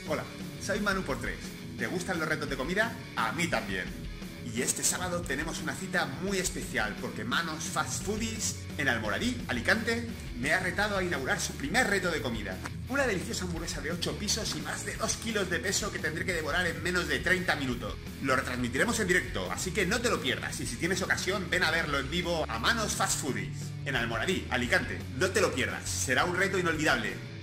Hola, soy Manu por 3. ¿Te gustan los retos de comida? A mí también. Y este sábado tenemos una cita muy especial porque Manos Fast Foodies en Almoradí, Alicante, me ha retado a inaugurar su primer reto de comida. Una deliciosa hamburguesa de 8 pisos y más de 2 kilos de peso que tendré que devorar en menos de 30 minutos. Lo retransmitiremos en directo, así que no te lo pierdas. Y si tienes ocasión, ven a verlo en vivo a Manos Fast Foodies en Almoradí, Alicante. No te lo pierdas, será un reto inolvidable.